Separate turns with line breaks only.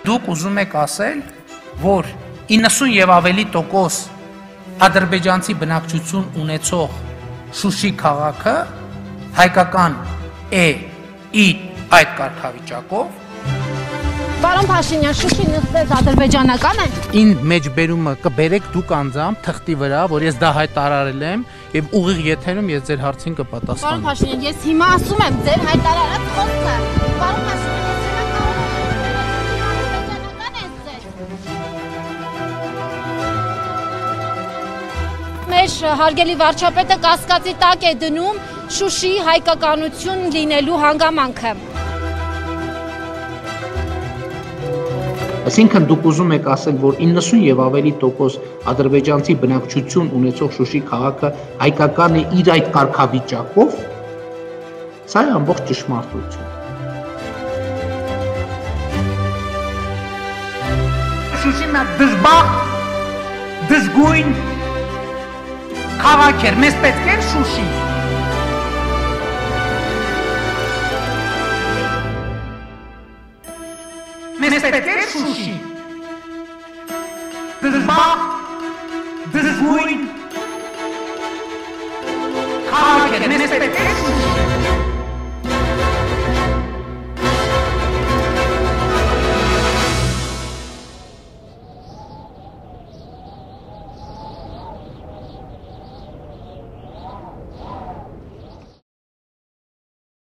Դուք ուզում եք ասել, որ 90 եւ ավելի տոկոս ադրբեջանցի բնակչություն ունեցող Շուշի քաղաքը հայկական է այդ կարգավիճակով։
Պարոն Փաշինյան, Շուշին նստեց ադրբեջանական է։
Ին մեջբերումը կբերեք դուք անձամբ թղթի վրա, որ ես դա հայտարարել եմ եւ ուղիղ եթերում ես ձեր հարցին կպատասխանեմ։
Պարոն Փաշինյան, ես հիմա ասում եմ ձեր հայտարարած խոսքը։ Պարոն Փաշինյան, ես հիմա ադրբեջանական է ձեր։ Մեր հարգելի վարչապետը կասկածի տակ է դնում Շուշիի հայկականություն լինելու հանգամանքը։
Այսինքն դուք ուզում եք ասել, որ 90 եւ ավելի տոկոս ադրբեջանցի բնակչություն ունեցող Շուշի քաղաքը հայկական է իր այդ կարգավիճակով։ Սա է ամբողջ ճշմարտություն։ Շուշին մի դժբախտ, դժգույն քաղաք էր, մեզ պետք էր Շուշի։ Մեզ պետք էր Շուշի։ Դժբախտ, դժգույն քաղաք էր, մեզ պետք էր